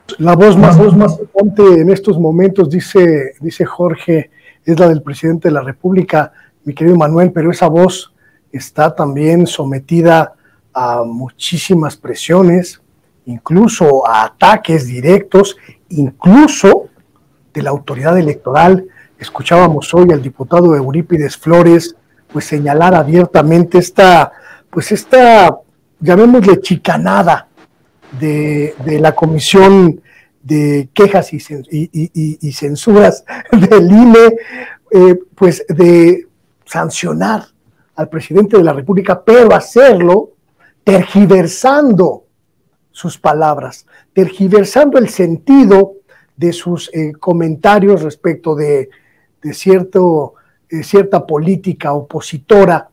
La voz más potente en estos momentos, dice Jorge, es la del presidente de la República, mi querido Manuel, pero esa voz está también sometida a muchísimas presiones, incluso a ataques directos, incluso de la autoridad electoral. Escuchábamos hoy al diputado Eurípides Flores, pues señalar abiertamente esta, llamémosle chicanada de la Comisión de Quejas y Censuras del INE, pues de sancionar al presidente de la República, pero hacerlo tergiversando sus palabras, tergiversando el sentido de sus comentarios respecto de cierta política opositora,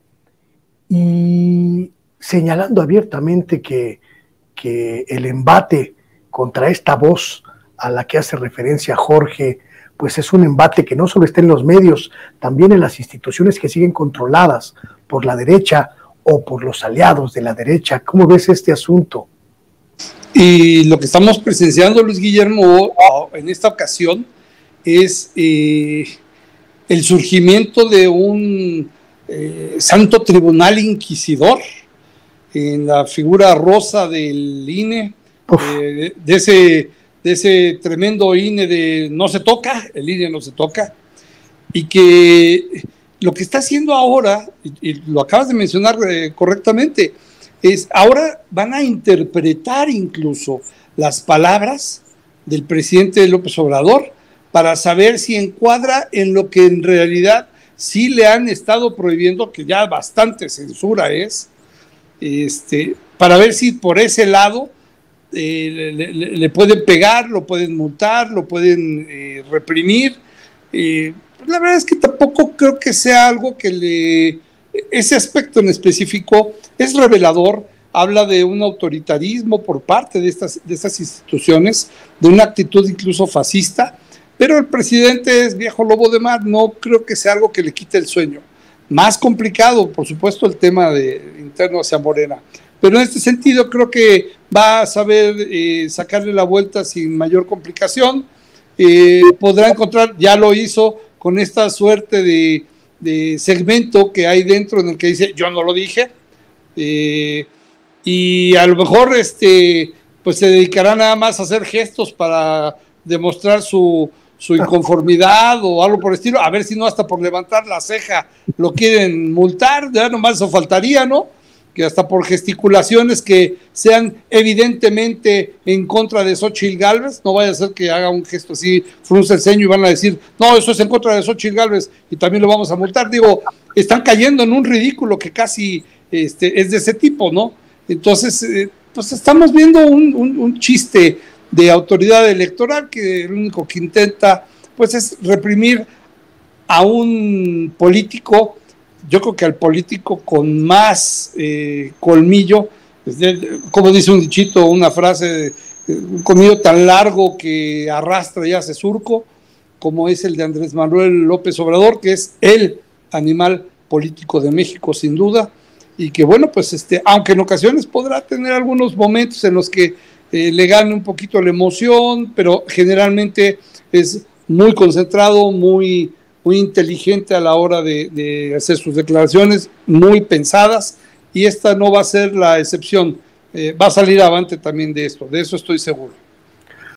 y señalando abiertamente que el embate contra esta voz a la que hace referencia Jorge, pues es un embate que no solo está en los medios, también en las instituciones que siguen controladas por la derecha o por los aliados de la derecha. ¿Cómo ves este asunto? Y lo que estamos presenciando, Luis Guillermo, en esta ocasión es el surgimiento de un santo tribunal inquisidor en la figura rosa del INE, de ese tremendo INE de no se toca, el INE no se toca, y que lo que está haciendo ahora, y lo acabas de mencionar correctamente, es ahora van a interpretar incluso las palabras del presidente López Obrador para saber si encuadra en lo que en realidad sí le han estado prohibiendo, que ya bastante censura es, para ver si por ese lado le pueden pegar, lo pueden multar, lo pueden reprimir. La verdad es que tampoco creo que sea algo que ese aspecto en específico es revelador, habla de un autoritarismo por parte de estas instituciones, de una actitud incluso fascista, pero el presidente es viejo lobo de mar, no creo que sea algo que le quite el sueño. Más complicado, por supuesto, el tema interno hacia Morena, pero en este sentido creo que va a saber sacarle la vuelta sin mayor complicación. Podrá encontrar, ya lo hizo con esta suerte de segmento que hay dentro en el que dice yo no lo dije, y a lo mejor pues se dedicará nada más a hacer gestos para demostrar su inconformidad o algo por el estilo, a ver si no hasta por levantar la ceja lo quieren multar, ya nomás eso faltaría, ¿no? Que hasta por gesticulaciones que sean evidentemente en contra de Xóchitl Gálvez, no vaya a ser que haga un gesto así, frunce el ceño y van a decir, no, eso es en contra de Xóchitl Gálvez y también lo vamos a multar. Digo, están cayendo en un ridículo que casi es de ese tipo, ¿no? Entonces, pues estamos viendo un chiste de autoridad electoral que lo único que intenta pues es reprimir a un político. Yo creo que al político con más colmillo, como dice un dichito, una frase, un colmillo tan largo que arrastra y hace surco, como es el de Andrés Manuel López Obrador, que es el animal político de México sin duda, y que bueno, pues aunque en ocasiones podrá tener algunos momentos en los que le gane un poquito la emoción, pero generalmente es muy concentrado, muy inteligente a la hora de hacer sus declaraciones, muy pensadas, y esta no va a ser la excepción. Va a salir avante también de esto, de eso estoy seguro.